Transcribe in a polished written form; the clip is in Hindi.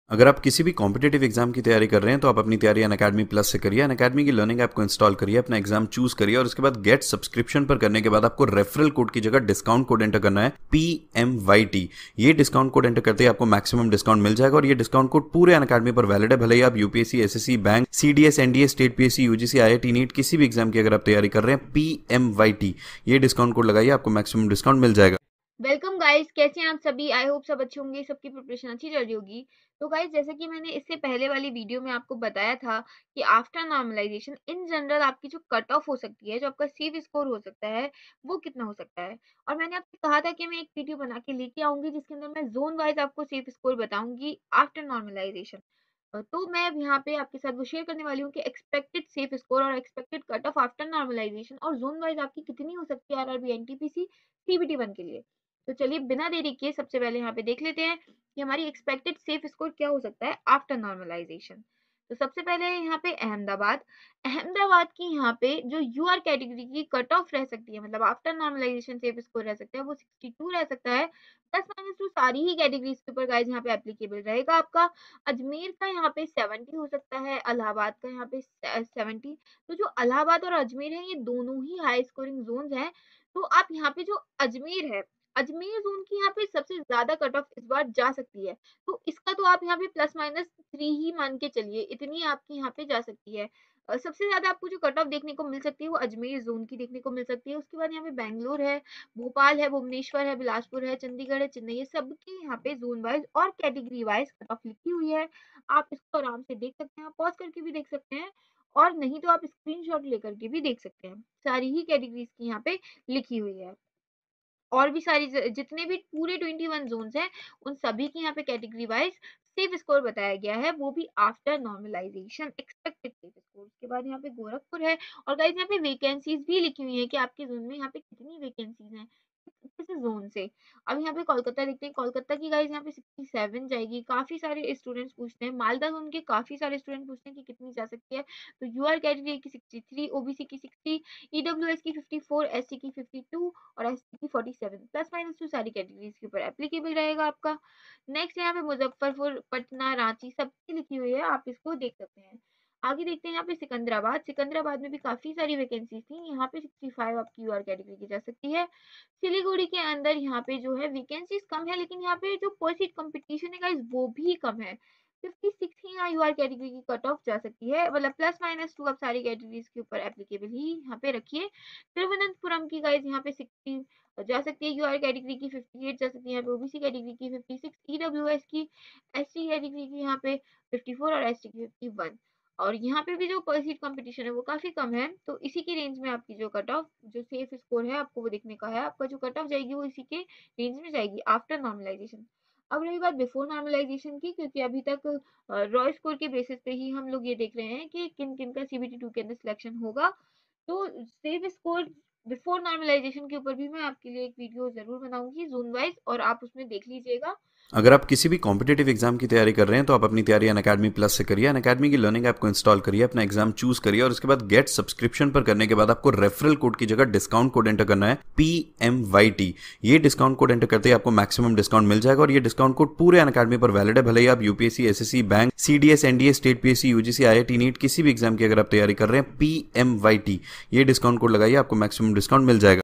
अगर आप किसी भी कॉम्पिटेटिव एग्जाम की तैयारी कर रहे हैं तो आप अपनी तैयारी अनअकैडमी प्लस से करिए। अनअकैडमी की लर्निंग ऐप को इंस्टॉल करिए, अपना एग्जाम चूज करिए और उसके बाद गेट सब्सक्रिप्शन पर करने के बाद आपको रेफरल कोड की जगह डिस्काउंट कोड एंटर करना है PMYT। ये डिस्काउंट कोड एंटर करते ही आपको मैक्सिमम डिस्काउंट मिल जाएगा और ये डिस्काउंट कोड पूरे अनअकैडमी पर वैलिड है। भले ही आप UPSC, SSC, bank, CDS, NDA, state PSC, UGC, IIT, NEET किसी भी एग्जाम की अगर आप तैयारी कर रहे हैं, PMYT ये डिस्काउंट कोड लगाइए, आपको मैक्सिमम डिस्काउंट मिल जाएगा। वेलकम गाइस, कैसे हैं आप सभी। आई होप सब अच्छे होंगे, सबकी प्रिपरेशन अच्छी चल रही होगी। तो गाइस, जैसे कि मैंने इससे पहले वाली वीडियो में आपको बताया था कि आफ्टर नॉर्मलाइजेशन इन जनरल आपकी जो कट ऑफ हो सकती है, जो आपका सेव स्कोर हो सकता है, वो कितना हो सकता है। और मैंने आपसे कहा था कि मैं एक वीडियो बना के लेके आऊंगी जिसके अंदर मैं जोन वाइज आपको सेव स्कोर बताऊंगी आफ्टर नॉर्मलाइजेशन। तो मैं अब यहाँ पे आपके साथ वो शेयर करने वाली हूँ कि एक्सपेक्टेड सेफ स्कोर और expected cut off after normalisation और जोन वाइज आपकी कितनी हो सकती है आरआरबी, एनटीपीसी, CBT 1 के लिए। तो चलिए बिना देरी किए सबसे पहले यहाँ पे देख लेते हैं कि हमारी एक्सपेक्टेड सेफ स्कोर क्या हो सकता है आफ्टर नॉर्मलाइजेशन। तो सबसे पहले यहाँ पे अहमदाबाद। अहमदाबाद की यहाँ पे जो यूआर कैटेगरी की कट ऑफ रह सकती है, मतलब आफ्टर नॉर्मलाइजेशन सेफ स्कोर रह सकता है, वो 62 रह सकता है। +- सारी ही कैटेगरीज के ऊपर गाइज यहाँ पे एप्लीकेबल रहेगा आपका। अजमेर का यहाँ पे 70 हो सकता है, इलाहाबाद का यहाँ पे 70। तो जो इलाहाबाद और अजमेर है, ये दोनों ही हाई स्कोरिंग जोन है। तो आप यहाँ पे जो अजमेर है, अजमेर जोन की यहाँ पे सबसे ज्यादा कट ऑफ इस बार जा सकती है। तो इसका तो आप यहाँ पे +- 3 ही मान के चलिए, इतनी आपकी यहाँ पे जा सकती है। सबसे ज्यादा आपको जो कट ऑफ देखने को मिल सकती है वो अजमेर जोन की देखने को मिल सकती है। उसके बाद यहाँ पे बेंगलोर है, भोपाल है, भुवनेश्वर है, बिलासपुर है, चंडीगढ़ है, चेन्नई है, सबकी यहाँ पे जोन वाइज और कैटेगरी वाइज कट ऑफ लिखी हुई है। आप इसको आराम से देख सकते हैं, पॉज करके भी देख सकते हैं, और नहीं तो आप स्क्रीनशॉट लेकर के भी देख सकते हैं। सारी ही कैटेगरीज की यहाँ पे लिखी हुई है। और भी सारी जितने भी पूरे 21 जोन्स हैं, उन सभी की यहाँ पे कैटेगरी वाइज सेफ स्कोर बताया गया है, वो भी after normalisation expected safe score. उसके बाद यहाँ पे गोरखपुर है, और गाइस यहाँ पे वैकेंसीज भी लिखी हुई है कि आपके जोन में यहाँ पे कितनी वैकेंसीज हैं किस जोन से। अब यहाँ पे कोलकाता देखते हैं, कोलकाता की गाइस यहाँ पे 67 जाएगी। काफी सारे स्टूडेंट्स पूछते हैं, मालदा जोन के काफी सारे स्टूडेंट पूछते हैं कि कितनी जा सकती है। तो यूआर कैटेगरी की 63, ओबीसी की 60, ईडब्ल्यूएस की 54, एससी की 52 और एसटी की 47। +- सारी कैटेगरीज के ऊपर एप्लीकेबल रहेगा आपका। नेक्स्ट यहाँ पे मुजफ्फरपुर, पटना, रांची सबकी लिखी हुई है, आप इसको देख सकते हैं। आगे देखते हैं यहाँ पे सिकंदराबाद। सिकंदराबाद में भी काफी सारी वैकेंसीज थी, यहाँ पे 65 आपकी यूआर कैटेगरी की जा सकती है। सिलीगुड़ी के अंदर यहाँ पे जो है वैकेंसीज कम है, लेकिन यहाँ पे जो पर सीट कंपटीशन है गाइस वो भी कम है। 56 ही यहाँ यूआर कैटेगरी की कट ऑफ जा सकती है, मतलब +- 2 आप सारी कैटेगरीज के ऊपर एप्लीकेबल ही यहाँ पे रखिए। तिरुवनंतपुरम की गाइस यहाँ पे 60 जा सकती है, यूआर कैटेगरी की 58 जा सकती है, यहाँ पे ओबीसी कैटेगरी की 56, ईडब्ल्यूएस की, एसटी कैटेगरी की यहाँ पे 54 और एसटी की 51। और यहाँ पे भी जो पर सीट कंपटीशन है वो काफी कम है, तो इसी की रेंज में आपकी जो कट ऑफ जो सेफ स्कोर है आपको वो देखने का है। आपका जो कट ऑफ जाएगी वो इसी के रेंज में जाएगी आफ्टर नॉर्मलाइजेशन। अब रही बात बिफोर नॉर्मलाइजेशन की, क्योंकि अभी तक रॉ स्कोर के बेसिस पे ही हम लोग ये देख रहे हैं कि किन किन का CBT 2 के अंदर सिलेक्शन होगा। तो सेफ स्कोर बिफोर नॉर्मलाइजेशन के ऊपर भी मैं आपके लिए एक वीडियो जरूर बनाऊंगी जोन वाइज, और आप उसमें देख लीजिएगा। अगर आप किसी भी कॉम्पिटेटिव एग्जाम की तैयारी कर रहे हैं तो आप अपनी तैयारी अनअकैडमी प्लस से करिए। अनअकैडमी की लर्निंग ऐप को इंस्टॉल करिए, अपना एग्जाम चूज करिए और उसके बाद गेट सब्सक्रिप्शन पर करने के बाद आपको रेफरल कोड की जगह डिस्काउंट कोड एंटर करना है PMYT। ये डिस्काउंट कोड एंटर करते ही आपको मैक्सिमम डिस्काउंट मिल जाएगा और ये डिस्काउंट कोड पूरे अनअकैडमी पर वैलिड है। भले ही आप UPSC, SSC, bank, CDS, NDA, state PSC, UGC, IIT, NEET किसी भी एग्जाम की अगर आप तैयारी कर रहे हैं, PMYT ये डिस्काउंट कोड लगाइए, आपको मैक्सिमम डिस्काउंट मिल जाएगा।